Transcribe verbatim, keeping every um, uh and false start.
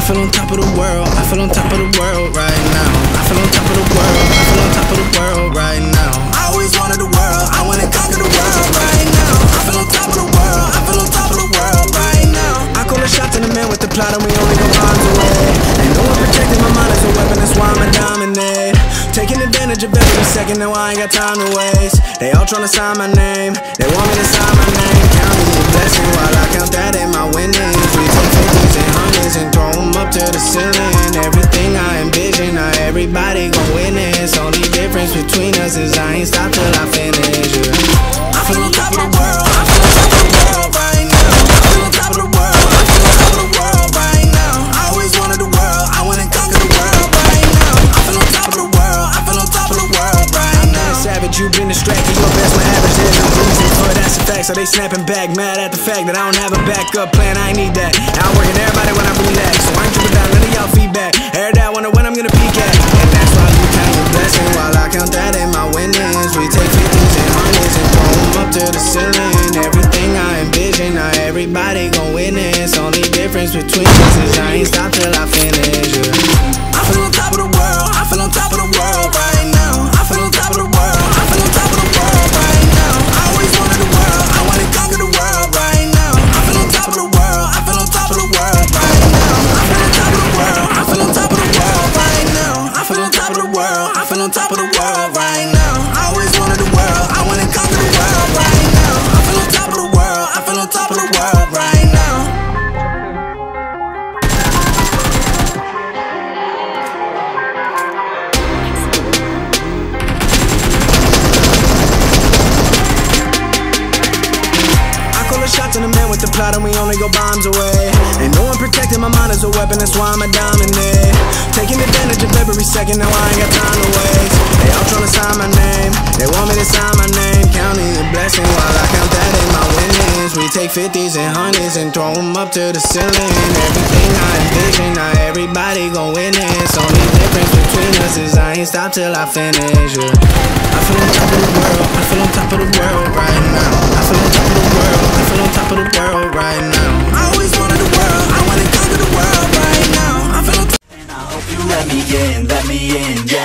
feel on top of the world. I feel on top of the world right now. I feel on top of the world. I feel on top of the world right now. I always wanted the world. I wanna conquer the world right now. I feel on top of the world. I feel on top of the world right now. I call a shot to the man with the plot and we only go miles away. Ain't no one protecting my mind as a weapon, that's why I'ma dominate. Taking advantage of every second, now I ain't got time to waste. They all tryna sign my name, they want me to sign my name. Counting the blessing while I count that in my winnings. We take fifties and hundreds and throw them up to the ceiling. Everything I envision, now everybody gon' witness. Only difference between us is I ain't stop till I finish, yeah. I feel on top of the world, I feel on top of the world right now. I feel on top of the world, I feel on top of the world right now. I always wanted the world, I wanna conquer the world right now. I feel on top of the world, I feel on top of the world right now. I'm not a savage, you've been distracted, your best my average, there's no reason for that's a fact. So they snapping back, mad at the fact that I don't have a backup plan, I ain't need that. Outworking everybody when I relax, so I ain't tripping down none of y'all feedback. Heard that, wonder when I'm gonna peak at. And that's why you count your blessing while I count that in my winnings. We take fifties and hundreds and throw them up to the ceiling. Everything I envision, now everybody gon' witness. Only difference between us is I ain't stop till I finish, yeah. I feel on top of the world, I feel on top of the world right now. I feel on top of the world, I feel on top of the world right now. I always wanted the world, I wanna conquer the world right now. I feel on top of the world, I feel on top of the world right now. I feel on top of the world, I feel on top of the world right now. I feel on top of the world, I feel on top of the world right now. I always wanted the world, I wanna conquer the world right now. I feel on top of the world, I feel on top of the world right now. Shots in the man with the plot and we only go bombs away. Ain't no one protecting my mind as a weapon, that's why I'ma dominate. Taking advantage of every second, now I ain't got time to waste. They all tryna sign my name, they want me to sign my name. Counting the blessing while I count that in my winnings. We take fifties and hundreds and throw them up to the ceiling. Everything I envision, now everybody gon' witness. Only difference between us is I ain't stop till I finish, yeah. I feel on top of the world, I feel on top of the world right now. I feel on top of the world, I feel on top of the world right now. I always wanted the world, I wanna conquer the world right now. I feel on top. And I hope you let me in, let me in, yeah.